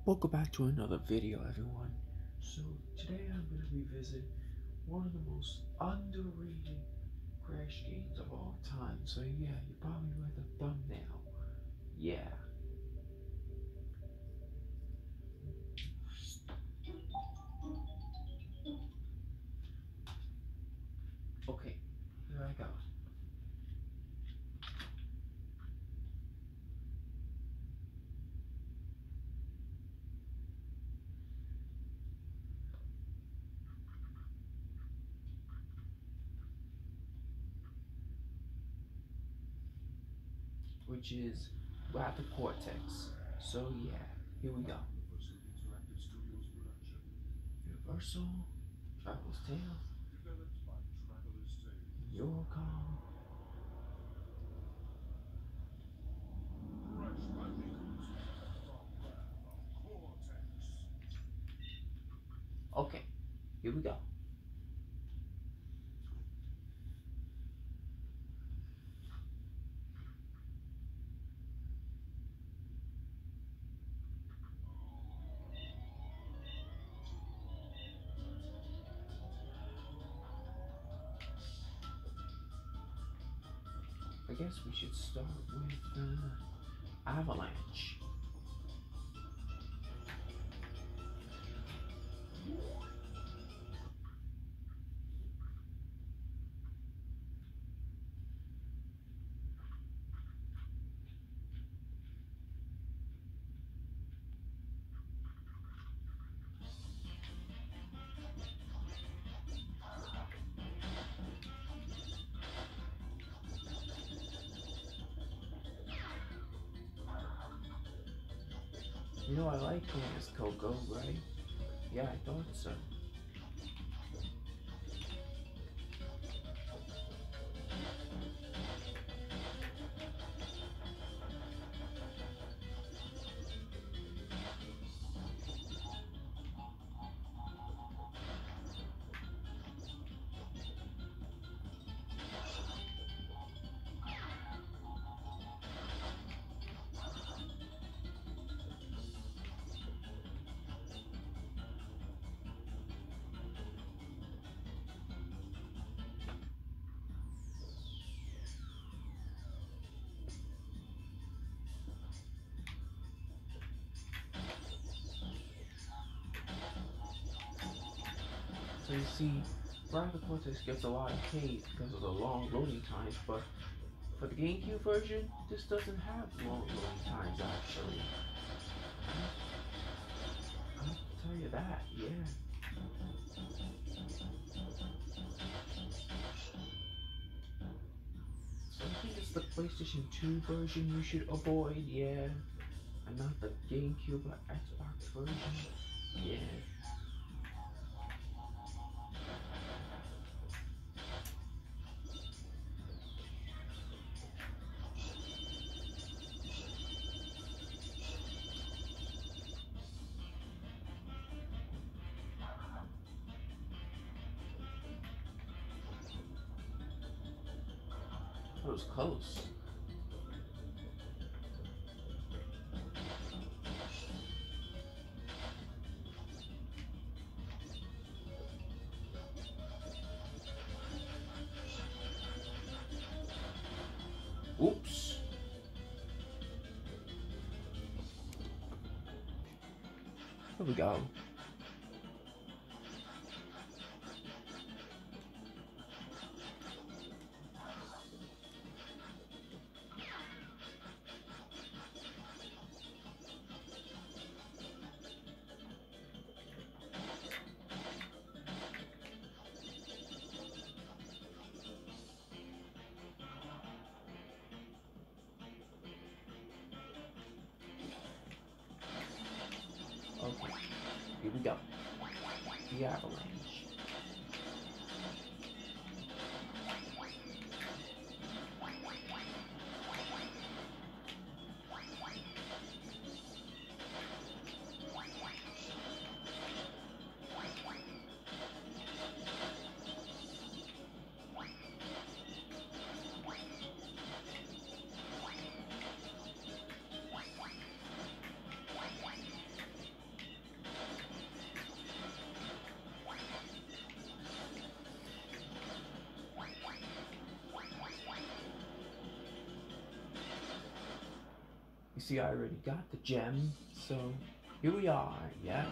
Welcome back to another video, everyone. So today I'm going to revisit one of the most underrated Crash games of all time. So yeah, you probably read the thumbnail. Yeah. Okay, here I go. Which is Rapid Cortex. So yeah, here we go. Universal, Traveler's Tales, Eurocom. Okay, here we go. I guess we should start with Avalanche. You know I like playing as Coco, right? Yeah, I thought so. So you see, Rapid Cortex gets a lot of hate because of the long loading times, but for the GameCube version, this doesn't have long loading times actually. I'll tell you that, yeah. So I think it's the PlayStation 2 version you should avoid, yeah. And not the GameCube or Xbox version, yeah. That was close. Oops. Here we go. Okay, here we go. The Avalanche. You see, I already got the gem, so here we are, yeah?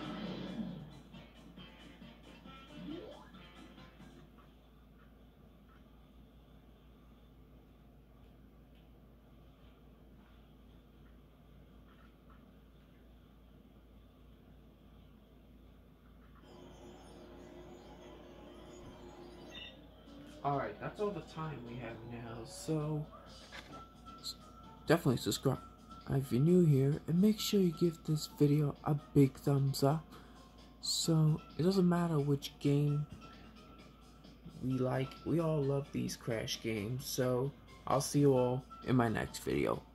Alright, that's all the time we have now, so definitely subscribe if you're new here, and make sure you give this video a big thumbs up. So it doesn't matter which game we like, we all love these Crash games. So I'll see you all in my next video.